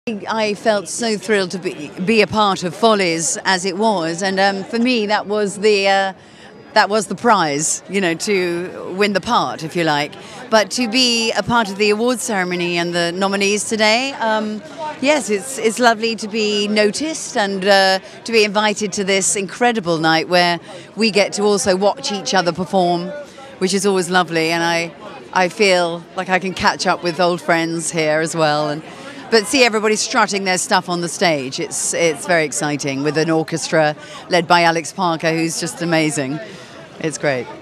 I felt so thrilled to be a part of Follies as it was, and for me that was the prize, you know, to win the part, if you like. But to be a part of the awards ceremony and the nominees today, yes, it's lovely to be noticed and to be invited to this incredible night where we get to also watch each other perform, which is always lovely. And I feel like I can catch up with old friends here as well, but see everybody strutting their stuff on the stage. It's very exciting with an orchestra led by Alex Parker, who's just amazing. It's great.